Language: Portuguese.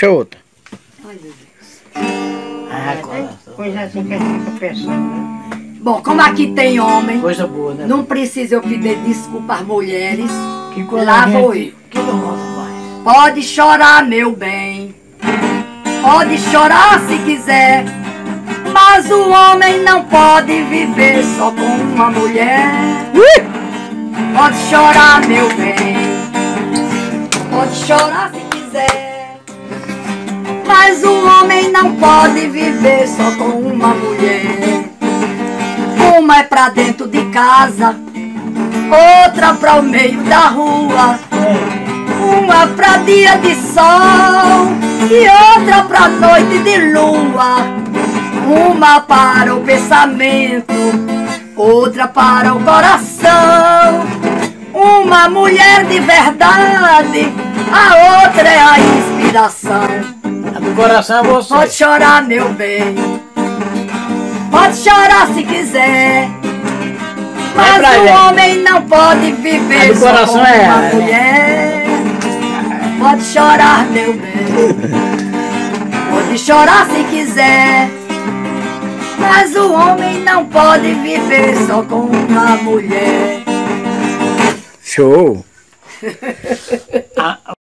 Puxa outra. Ai, meu Deus. Ah, coração. Coisa assim que a gente fica pensando, né? Bom, como aqui tem homem, Coisa boa, né? não precisa eu pedir desculpa às mulheres. Que quando Lá a gente, vou eu. que não volta mais. Pode chorar, meu bem. Pode chorar se quiser. Mas o homem não pode viver só com uma mulher. Pode chorar, meu bem. Pode chorar se quiser. Mas o homem não pode viver só com uma mulher. Uma é pra dentro de casa, outra pra o meio da rua. Uma pra dia de sol e outra pra noite de lua. Uma para o pensamento, outra para o coração. Uma mulher de verdade, a outra é a inspiração. A do coração é você. Pode chorar, meu bem. Pode chorar se quiser. Mas pra o gente. homem não pode viver A do só com coração é uma ela, né? mulher. Pode chorar, meu bem. Pode chorar se quiser. Mas o homem não pode viver só com uma mulher. Show.